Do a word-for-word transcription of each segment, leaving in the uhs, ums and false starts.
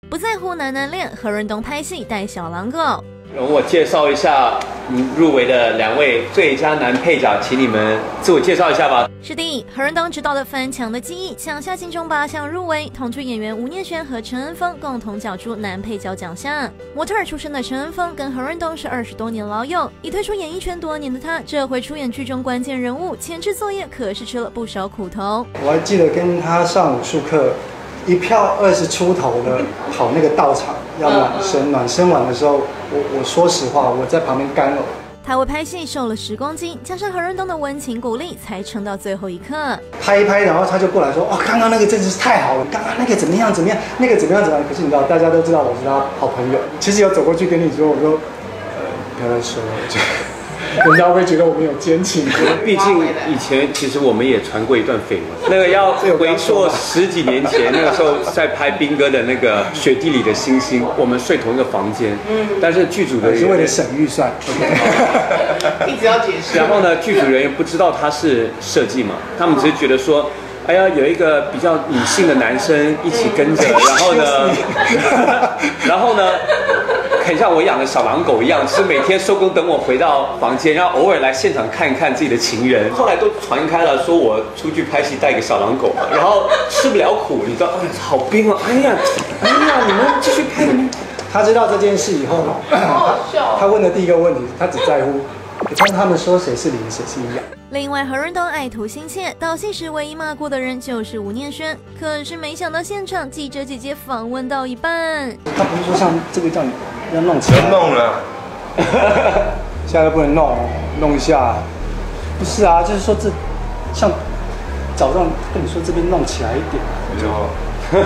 不在乎男男恋，何润东拍戏带小狼狗。 容我介绍一下嗯入围的两位最佳男配角，请你们自我介绍一下吧。 是的，何润东执导的《翻墙的记忆》抢下金钟八项入围，同剧演员吴念轩和陈恩枫共同角逐男配角奖项。模特儿出身的陈恩枫跟何润东是二十多年老友，已退出演艺圈多年的他，这回出演剧中关键人物，前置作业可是吃了不少苦头。 我还记得跟他上武术课，一票二十出头的跑那个道场要暖身，暖身完的时候，我我说实话，我在旁边干呕。 他为拍戏瘦了十公斤，加上何润东的温情鼓励，才撑到最后一刻。 拍一拍，然后他就过来说：“哦，刚刚那个真是太好了，刚刚那个怎么样怎么样，那个怎么样怎么样。”可是你知道，大家都知道我是他好朋友。其实有走过去跟你说，我说：“呃，不要再说了。”人家会觉得我们有奸情。 毕竟以前其实我们也传过一段绯闻，那个要回溯十几年前，那个时候在拍兵哥的那个《雪地里的星星》，我们睡同一个房间，嗯，但是剧组的人是为了省预算 ，OK， 一直要解释。 然后呢，剧组人员不知道他是设计嘛，他们只是觉得说。哎呀，有一个比较女性的男生一起跟着，然后呢，然后呢，很像我养的小狼狗一样，是每天收工等我回到房间，然后偶尔来现场看一看自己的情人。后来都传开了，说我出去拍戏带个小狼狗，然后吃不了苦，你知道，哎，好冰啊！哎呀，哎呀，你们继续拍。 他知道这件事以后，他问的第一个问题，他只在乎，当他们说谁是零，谁是一样。 另外，何润东爱徒心切，导戏时唯一骂过的人就是吴念轩。可是没想到现场记者姐姐访问到一半， 他不是说像这个叫你要弄起来， 别弄了， 现在都不能弄，弄一下。不是啊，就是说这像早上跟你说这边弄起来一点， 没错，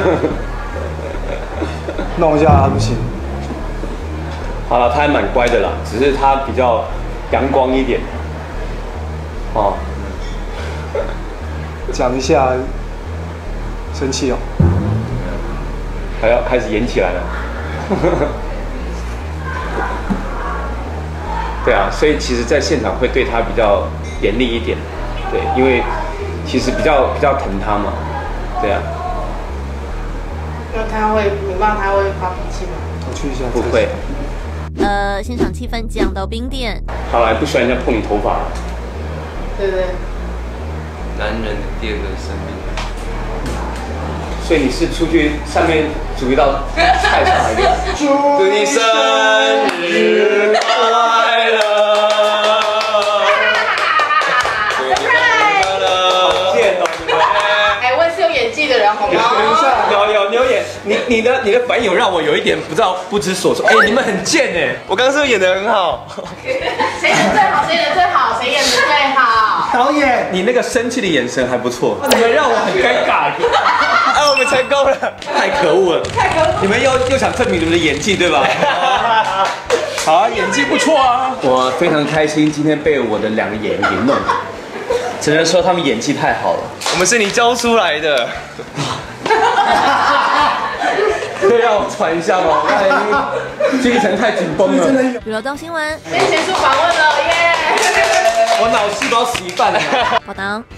弄一下不行。 好了，他还蛮乖的啦，只是他比较阳光一点。哦， 讲一下，生气哦， 还要开始演起来了。对啊，所以其实，在现场会对他比较严厉一点，对，因为其实比较比较疼他嘛，对啊。 那他会，你骂他会发脾气吗？ 我去一下。 不会。 呃，现场气氛降到冰点。 好了，不喜欢人家碰你头发。 对对， 男人的第二个生命。 所以你是出去上面煮一道菜上来的。祝你生日快乐！祝你快乐！好贱哦，你们！ 哎，我也是有演技的人，好吗？ 有有你有演，你你的你的反应有让我有一点不知道不知所措。哎，你们很贱哎！我刚刚是不是演得很好？ 谁演最好？谁演的最好？谁演的最好？ 导演， 你那个生气的眼神还不错，你们让我很尴尬。哎，我们成功了，太可恶了！ 太可恶！ 你们又又想证明你们的演技对吧？好啊，演技不错啊！我非常开心，今天被我的两个演员给弄，只能说他们演技太好了。我们是你教出来的。可以让我喘一下吗？我刚才已经精神太紧绷了。 娱乐到新闻， 先结束访问了，耶！ 我脑细胞死一半了。 报道。